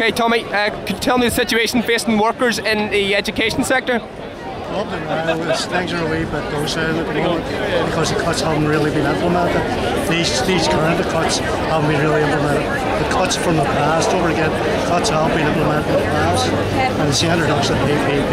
Okay, Tommy, could you tell me the situation facing workers in the education sector? Things are a wee bit docile at the moment because the cuts haven't really been implemented. These current cuts haven't been really implemented. The cuts from the past, don't forget, cuts have been implemented in the past, and it's the introduction of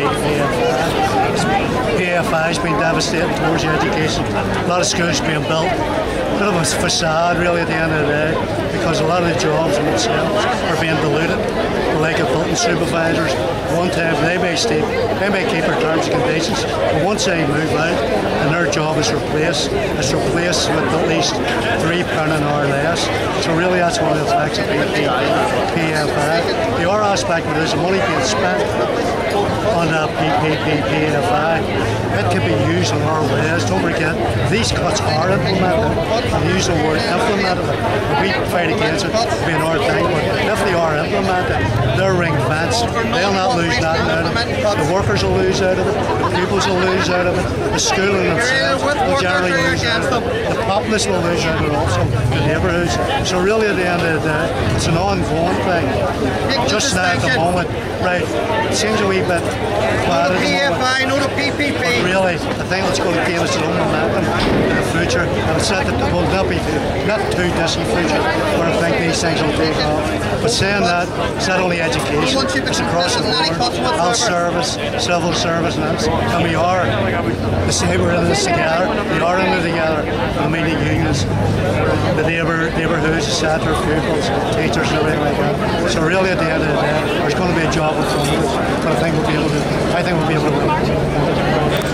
PFI has been devastating towards education. A lot of schools being built, a bit of a facade really at the end of the day, because a lot of the jobs in themselves are being diluted. Like a building supervisors, one time they may keep their terms and conditions, but once they move out and their job is replaced, it's replaced with at least £3 an hour less. So really that's one of the effects of PFI. The other aspect of it is the money being spent on that PFI. It can be used in our ways. Don't forget, these cuts are implemented. I use the word implemented. We fight against it being our thing, but if they are implemented, they're ring fence. They'll not lose nothing out of it. The workers will lose out of it. The pupils will lose out of it. The schooling themselves will generally lose out of it. The populace will lose out of it also. The neighbourhoods. So really at the end of the day, it's an ongoing thing. Just now at the moment, right, it seems a wee bit quiet at the moment. PFI, not a PPP. But really, I think it's going to give us its own momentum in the future. And it's not that it will not be not too distant future where I think these things will take off. But saying that, it's not only education, it's across the board. Health service, civil service, and we are, to say we're in this together, we are in it together. I mean the unions, the neighbourhoods, etc., pupils, teachers and everything like that. So really at the end of the day, there's going to be a job in front of us, but I think we'll be able to win.